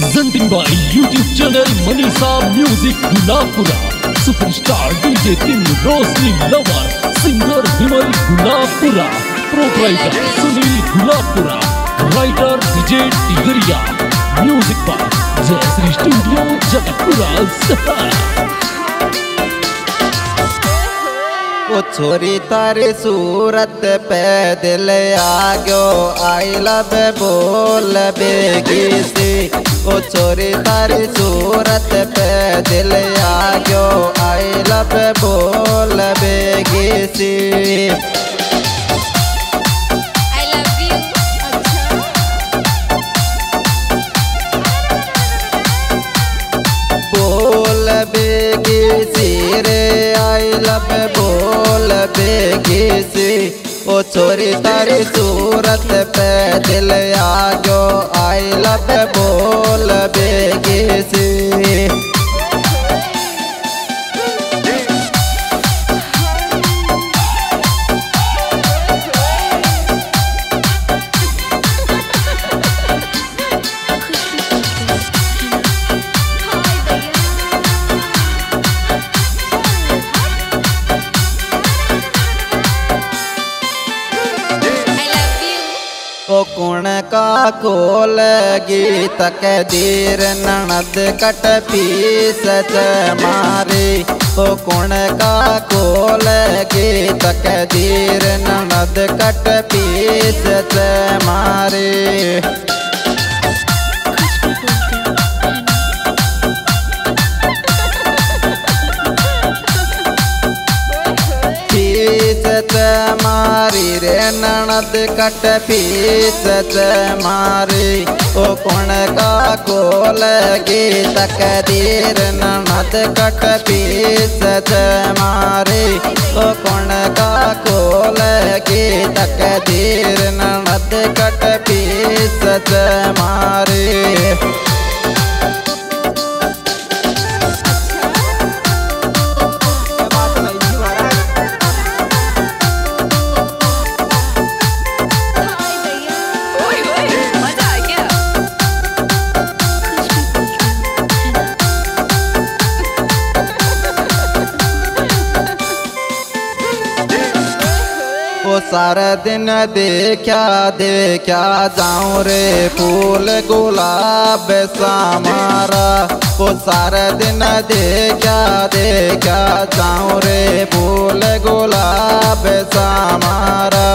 presenting by YouTube channel Manisha Music Gulapura. Superstar DJ King Rosni Lover, singer Vimal Gulapura, proprietor Sunil Gulapura, writer DJ Tigriya, music by Jayasri Studio Jagatpura. वो छोरी तारी सूरत पे दिल आ गयो I love बोल बेगी सी। वो छोरी तारी सूरत पे दिल आ गयो आई लव बोल बेगी सी। बोल बेगी सी रे आई लव बोल बेगी सी। ओ छोरी तारी सूरत पे दिल आ गयो आई लव बोल बेगी सी। ओ कुण का कोल गीत के दीर ननद कट पीस मारे। ओ कुण का कोल गीत के दीर ननद कट पीस मारे। मारी रे ननद कट पीस मारी। ओ कुण का कोल गीत के दीर ननद कट पीस मारी। ओ कुण का कोल गीत के दीर ननद कट पीस मारी। वो सारा दिन देखा देखा जाऊं रे फूल गुलाब समारा। वो सारा दिन देखा देखा जाऊं रे फूल गुलाब समारा।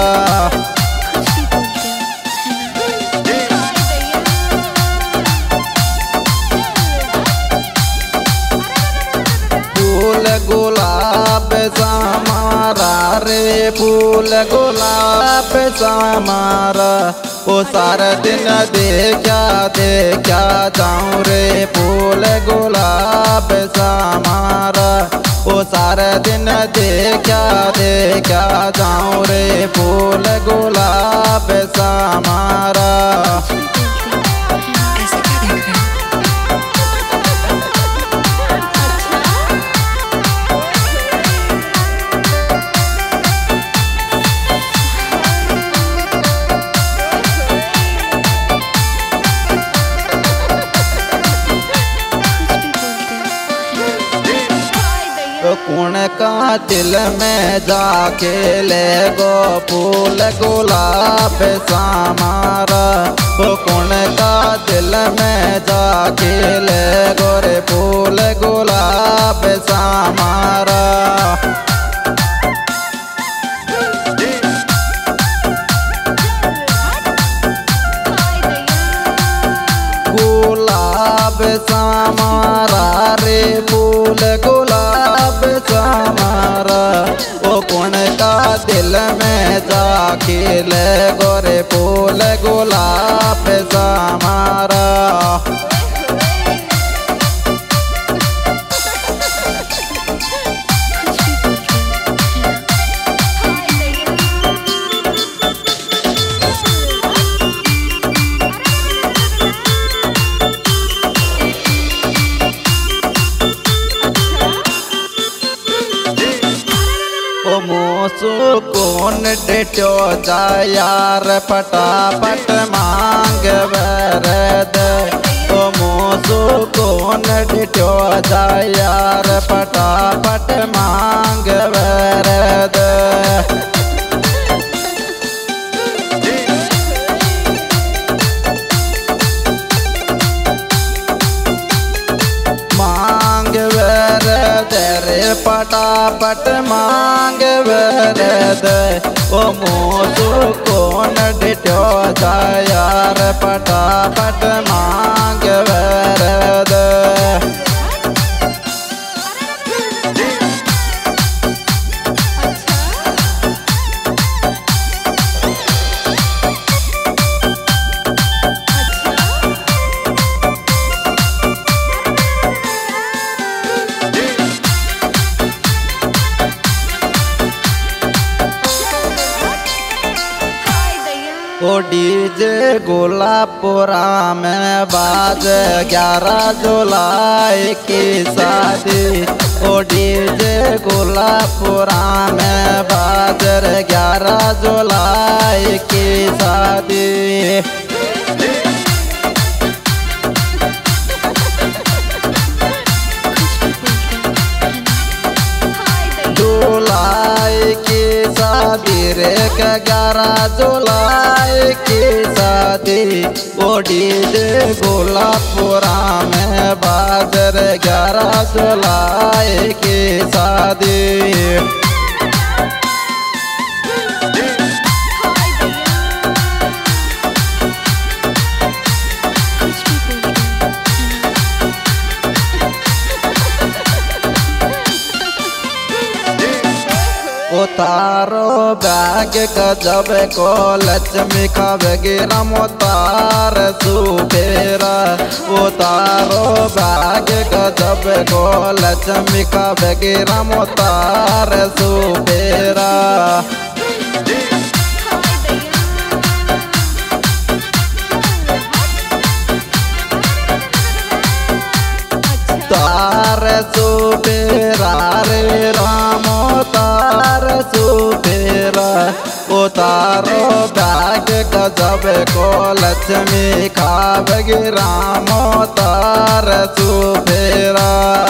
फूल गुलाब समारा रे फूल गुलाब समारा। वो सारा दिन देखा देखा जाऊं रे फूल गुलाब समारा। वो सारा दिन देखा देखा जाऊं रे फूल गुलाब समारा। कुण का दिल में जाके ले गो फूल गुलाब समारा। वो कुण का दिल में जाके ले गो रे फूल गुलाब समारा। गुलाब समारा रे फूल गुलाब समारा। ओ कुण का दिल में जाके ले गोरे फूल गुलाब समारा। सुकून डेटो जा यार फटाफट मांग वरद। ओ डिट्यो जाय यार फटाफट मांग वरद मांग वरद रे फटाफट मांग वरद ओ मोसू कौन डिट्यो जाय यार फटाफट मांग वरद ओ डीजे गोलापुरा में बाज 11 जुलाई की शादी ओ डीजे गोलापुरा में बाज 11 जुलाई की शादी जुलाई की शादी रे 11 जुलाई की शादी ओ डीजे गोलापुरा में बादर 11 जुलाई की शादी उतारो बैग गजब को लक्ष्मी का वगैरह मोतार सुबेरा उतारो बैग गजब को लक्ष्मी का वगैरह मोतार सुबेरा तार सुबेरा रे रामो तार सुबेरा उतारो बैग गजब को लक्ष्मी खावगी रामो तार सुबेरा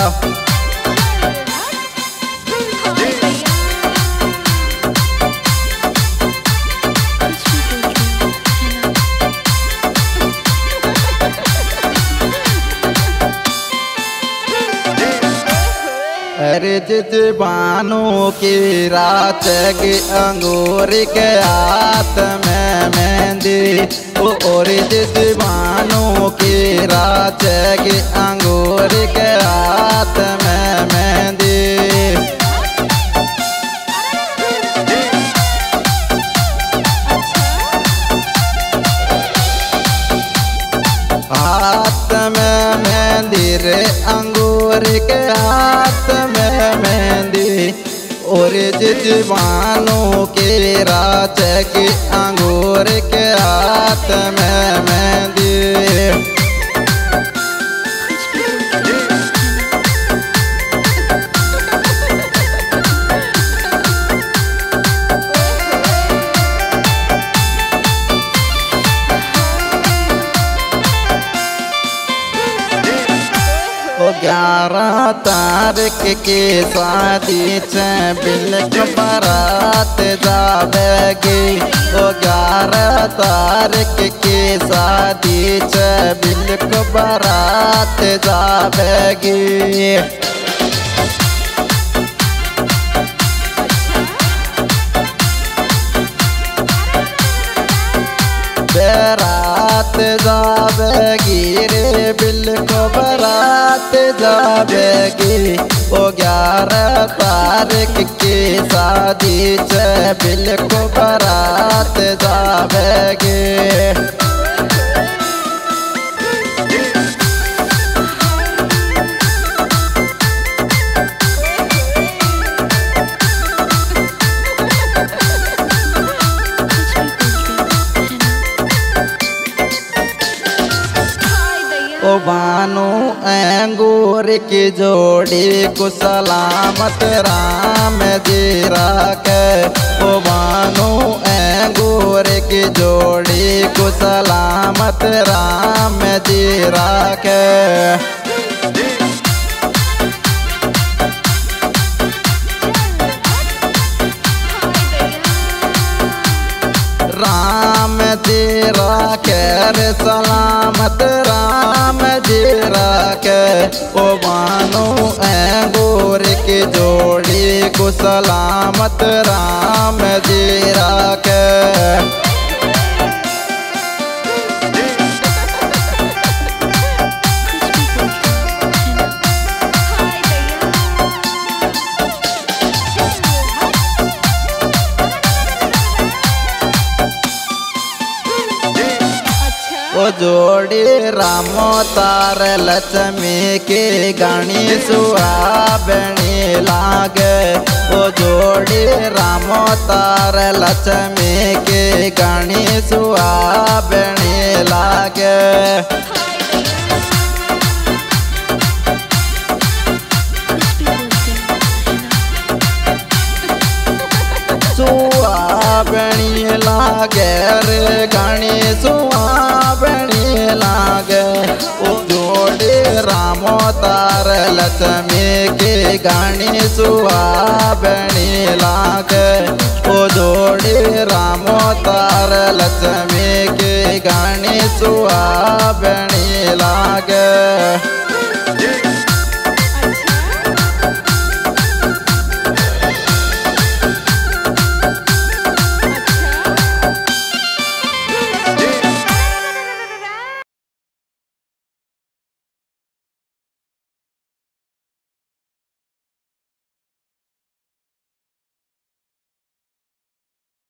अरे जिजबानों की रात की अंगूर के हाथ में मेहंदी और जिजबानों की रात की अंगूर के हाथ में मेहंदी हाथ में मेहंदी रे अंगूर के हाथ में मेहंदी और जिजबानों की रात की अंगूर के हाथ में मेहंदी ओ 11 तारीख की शादी से बिलक बारात जावेगी ओ 11 तारीख की शादी से बिलक बारात जावेगी बारात जावेगी रे बिलको बारात जावेगी ओ 11 तारीख की शादी से बिलको बारात जावेगी ओ बानो अंगूर की जोड़ी को सलामत राम जी राखे ओ बानो अंगूर की जोड़ी को सलामत राम जी राखे राखे रे सलामत राम जी राखे ओ बानो गोर की जोड़ी को सलामत राम जी राखे। ओ जोड़ी रामो तार लक्ष्मी के गणी सुहावनी लागे ओ जोड़ी रामो तार लक्ष्मी के गणी सुहावनी लागे। सुहावनी लागे रे गणी सुहावनी लागे ओ जोड़ी रामो तार लक्ष्मी के गणी सुहावनी लागे ओ जोड़ी रामो तार लक्ष्मी के गणी सुहावनी लागे।